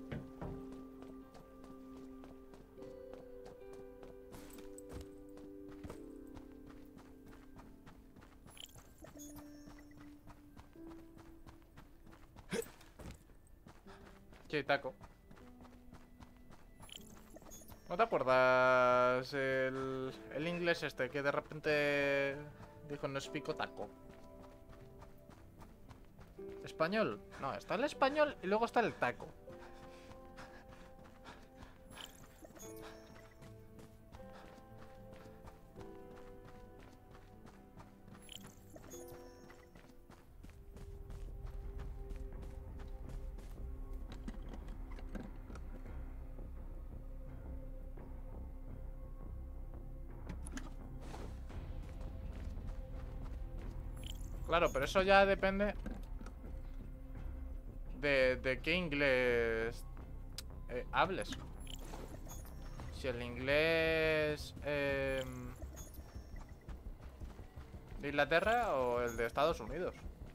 ¿Qué taco? ¿No te acuerdas el inglés este que de repente dijo no explico taco? ¿Español? No, está el español y luego está el taco. Claro, pero eso ya depende de qué inglés hables. Si el inglés de Inglaterra o el de Estados Unidos.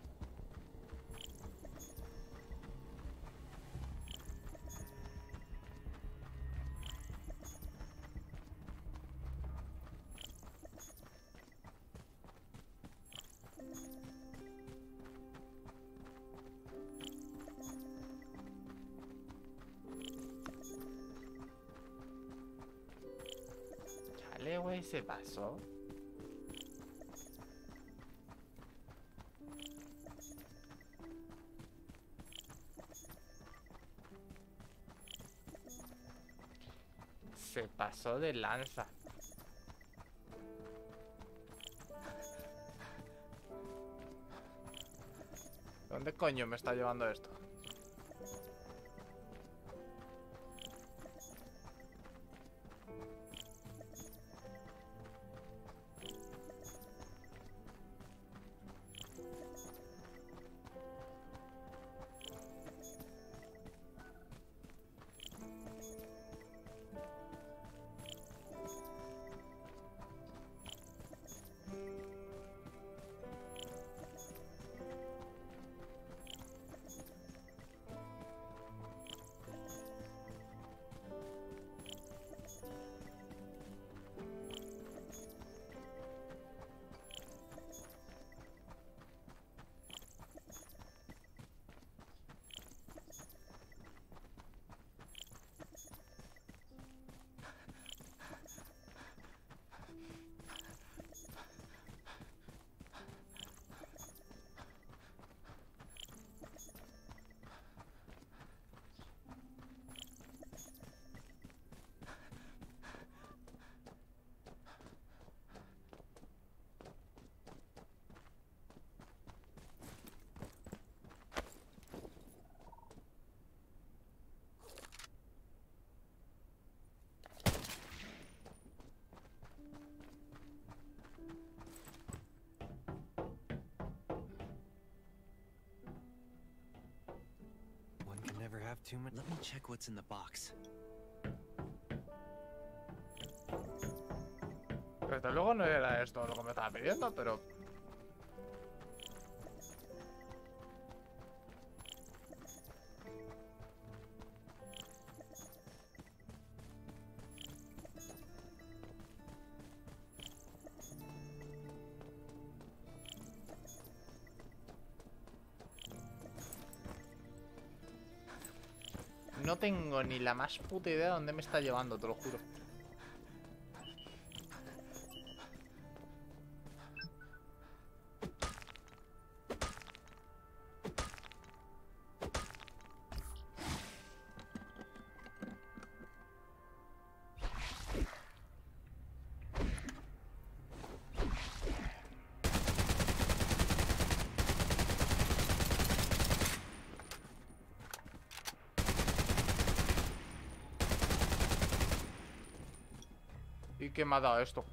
Chale, güey, se pasó. Se pasó de lanza. ¿Dónde coño me está llevando esto? One can never have too much. Let me check what's in the box. Desde luego no era esto lo que me estaba pidiendo, pero... No tengo ni la más puta idea de dónde me está llevando, te lo juro. ¿Y qué me ha dado esto?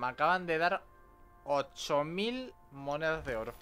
me acaban de dar 8000 monedas de oro.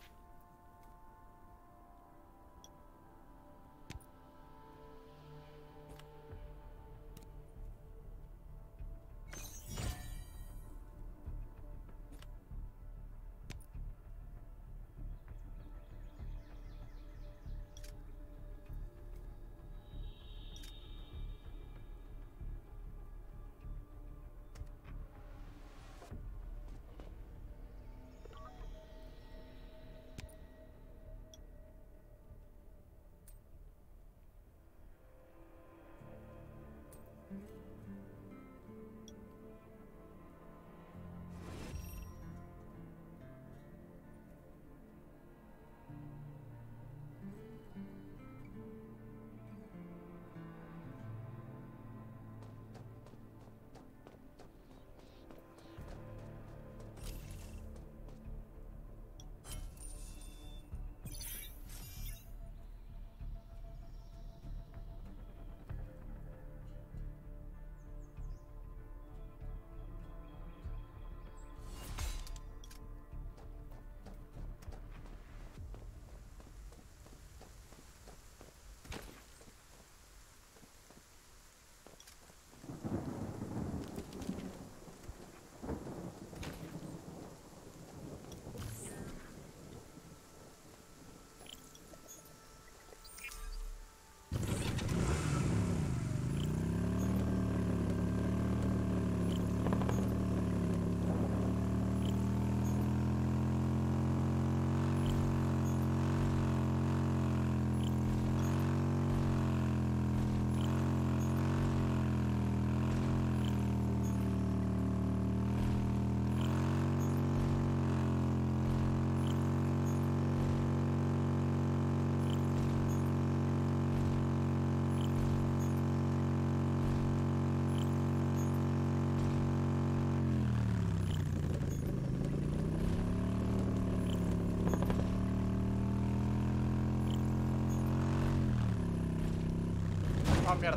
Oh, mierda.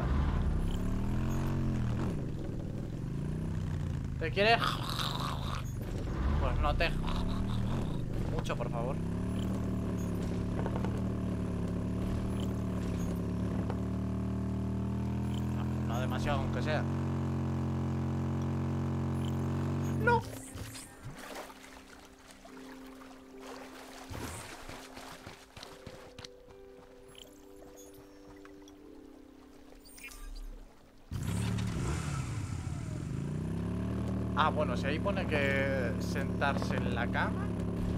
¿Te quieres? Pues no te... mucho, por favor. No, no demasiado, aunque sea. No. Ah, bueno, si ahí pone que sentarse en la cama.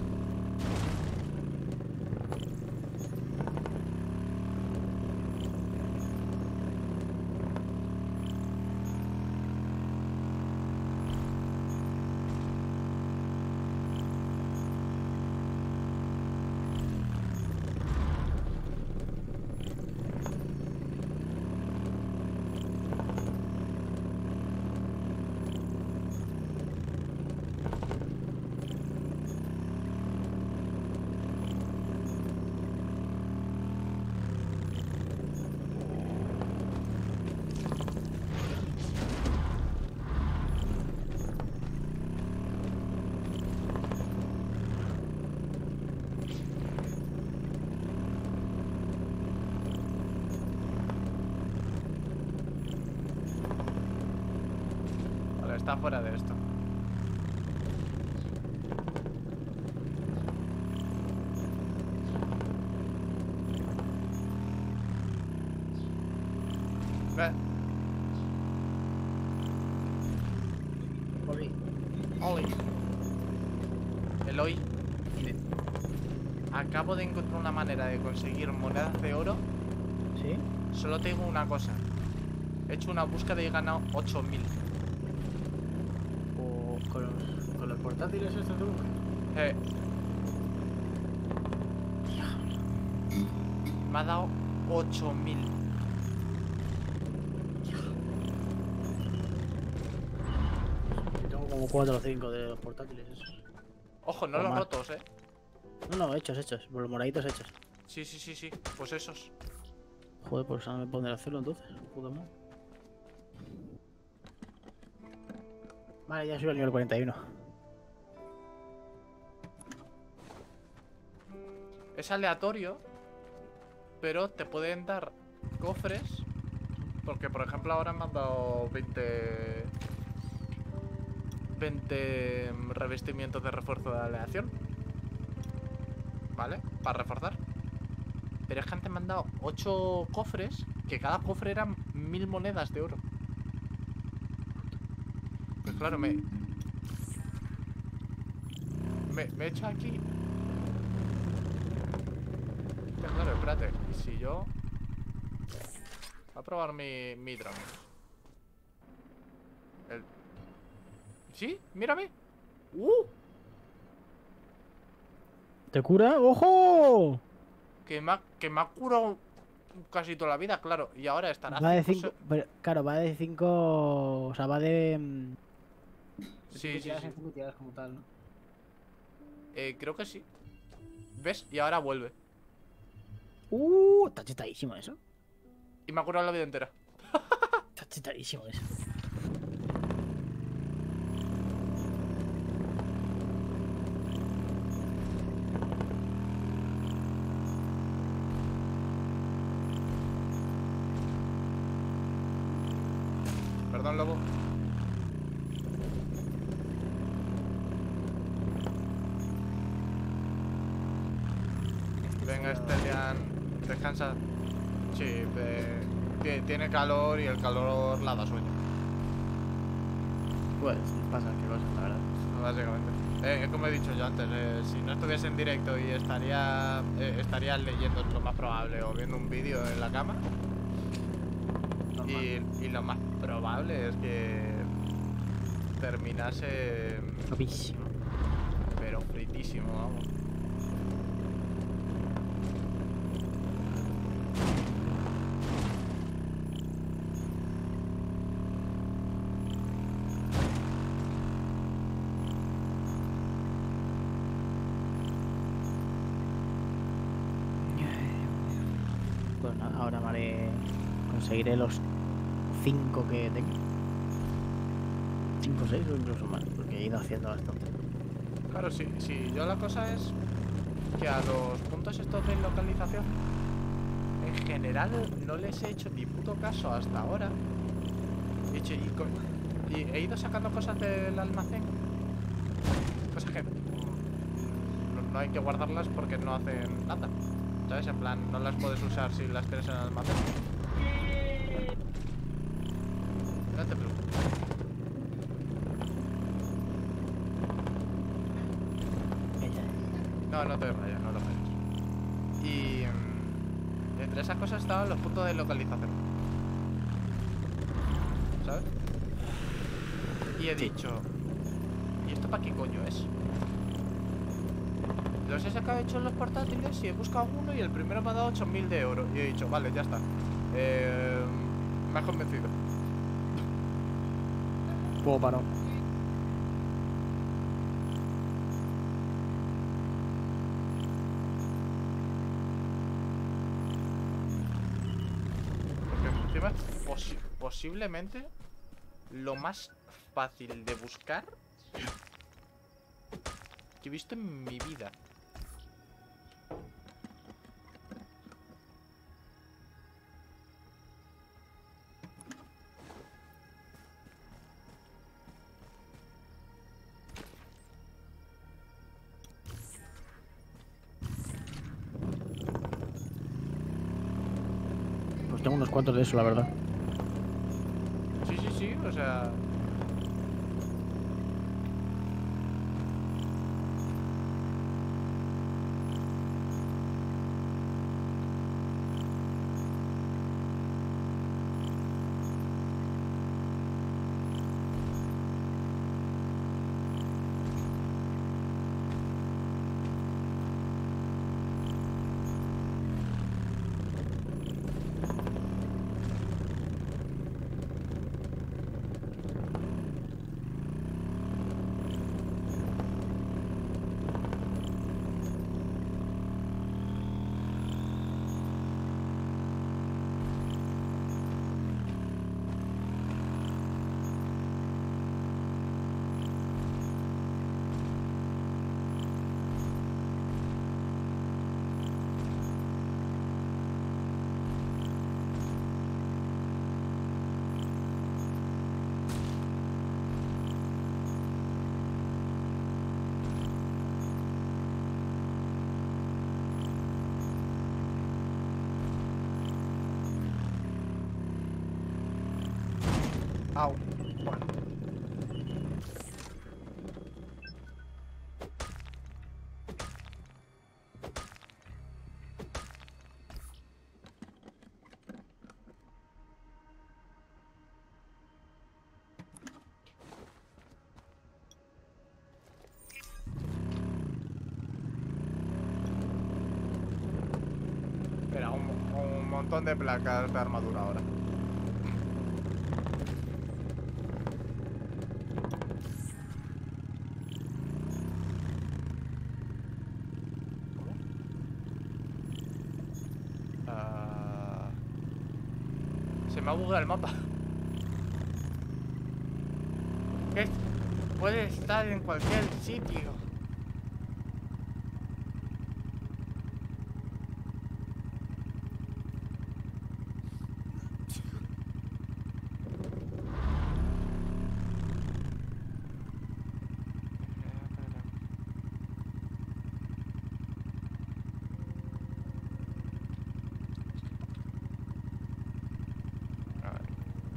Vale, está fuera de esto. Ve. Oli, Oli. Eloy. dime. Acabo de encontrar una manera de conseguir monedas de oro. ¿Sí? Solo tengo una cosa. He hecho una búsqueda y he ganado 8000. ¿O con los portátiles estos de busca? Me ha dado 8000. Yo tengo como 4 o 5 de los portátiles esos. Ojo, no O los más. rotos, No, hechos. Por los moraditos hechos. Sí. Pues esos. Joder, pues ahora me pondré a hacerlo entonces. Puta madre. Vale, ya soy al nivel 41. Es aleatorio, pero te pueden dar cofres. Porque, por ejemplo, ahora me han dado 20 revestimientos de refuerzo de aleación. ¿Vale? Para reforzar. Pero es que antes me han dado 8 cofres, que cada cofre eran 1000 monedas de oro. Pues claro, me he hecho aquí. Pero claro, espérate. ¿Y si yo...? Voy a probar mi dron. ¿Sí? Mírame. ¿Te cura? ¡Ojo! Que me ha curado casi toda la vida, claro. Y ahora estará... Va de 5 5. Claro, va de 5. O sea, va de. Sí, sí, sí. Tiradas como tal, ¿no? Creo que sí. ¿Ves? Y ahora vuelve. Está chetadísimo eso. Y me ha curado la vida entera. Está chetadísimo eso. Perdón, lobo. Venga, Stelian. Descansa. Sí, tiene calor y el calor la da sueño. Pues pasa que cosas, la verdad. Básicamente. Como he dicho yo antes, si no estuviese en directo y estarías leyendo, es lo más probable, o viendo un vídeo en la cama. Y lo más probable es que terminase... Guapísimo. Pero fritísimo, vamos. Pues nada, ahora conseguiré los 5 que tengo. 5 o 6 o incluso más, porque he ido haciendo bastante. Claro, sí, yo la cosa es que a los puntos estos de localización, en general, no les he hecho ni puto caso hasta ahora. Y he ido sacando cosas del almacén. Cosas que no hay que guardarlas porque no hacen nada. ¿Sabes? En plan, no las puedes usar si las tienes en el almacén. No te preocupes. No te rayas, no lo rayas. Y entre esas cosas estaban los puntos de localización. ¿Sabes? Y he dicho... ¿Y esto para qué coño es? Los he sacado hechos en los portátiles y he buscado uno y el primero me ha dado 8000 de oro. Y he dicho, vale, ya está. Me has convencido. Puedo parar. Porque encima es posiblemente lo más fácil de buscar que he visto en mi vida. Pues tengo unos cuantos de eso, la verdad. Sí, o sea... Au. Bueno. Espera, un montón de placas de armadura ahora. Se me ha bugueado el mapa. ¿Qué? Puede estar en cualquier sitio. A ver.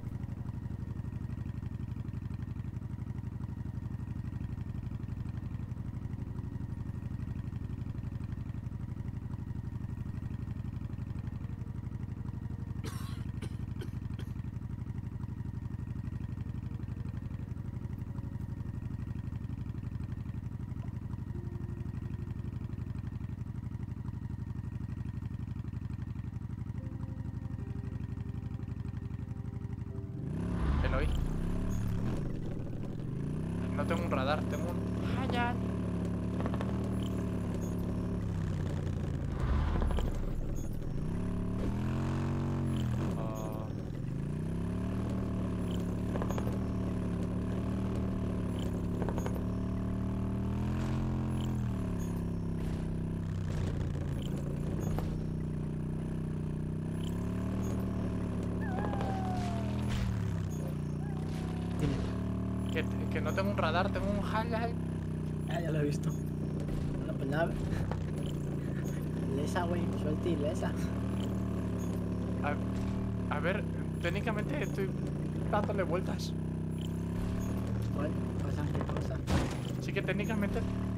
Eloy. No tengo un radar, tengo un Hayat. Ah. Que no tengo un radar, tengo un highlight. Ah, ya lo he visto. Bueno, pues nada. Lesa, güey. Suelta y lesa. A ver, técnicamente estoy dándole vueltas. ¿Cuál? ¿Pasa qué cosa? Así que técnicamente,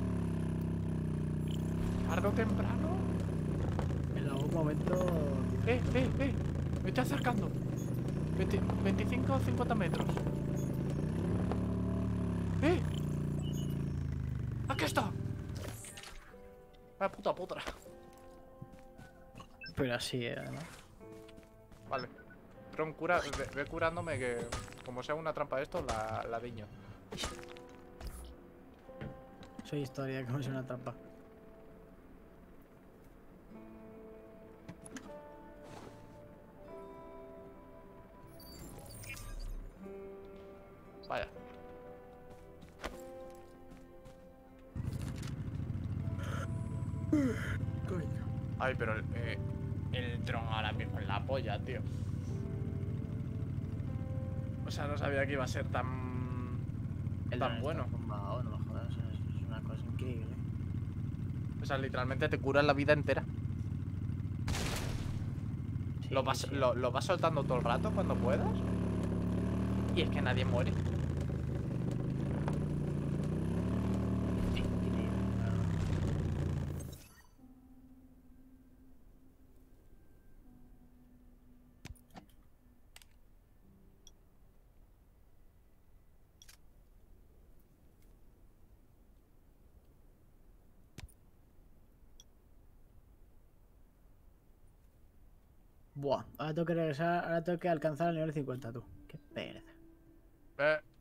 tarde o temprano. En algún momento... Me estoy acercando. 25 o 50 metros. ¡Aquí está! ¡Ah, puta potra! Pero así, además. Vale. Tron, ve curándome que, como sea una trampa de esto, la diño. Soy historia, como es una trampa. Vaya. Coño. Ay, pero el dron ahora mismo en la polla, tío. O sea, no sabía que iba a ser tan bueno. Bombado, no me jodas, es una cosa increíble. O sea, literalmente te cura la vida entera. Sí, Lo vas soltando todo el rato cuando puedas. Y es que nadie muere. Increíble, claro. Buah, ahora tengo que regresar, ahora tengo que alcanzar el nivel 50, tú. Qué pereza.